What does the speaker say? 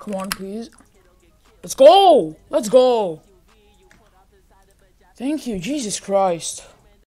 Come on, please. Let's go! Let's go! Thank you, Jesus Christ.